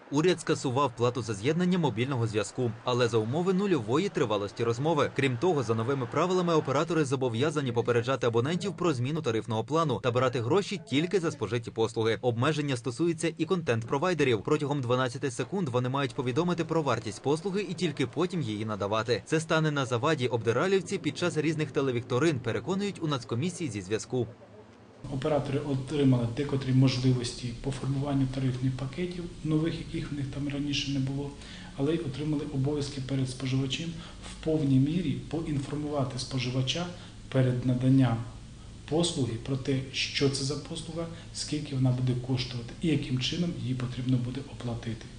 Уряд скасував плату за з'єднання мобільного зв'язку, але за умови нульової тривалості розмови. Крім того, за новими правилами оператори зобов'язані попереджати абонентів про зміну тарифного плану та брати гроші тільки за спожиті послуги. Обмеження стосується і контент-провайдерів. Протягом 12 секунд вони мають повідомити про вартість послуги і тільки потім її надавати. Це стане на заваді обдиралівці під час різних телевікторин, переконують у Нацкомісії зі зв'язку. Оператори отримали декотрі можливості по формуванню тарифних пакетів, нових, яких в них там раніше не було, але й отримали обов'язки перед споживачем в повній мірі поінформувати споживача перед наданням послуги про те, що це за послуга, скільки вона буде коштувати і яким чином її потрібно буде оплатити.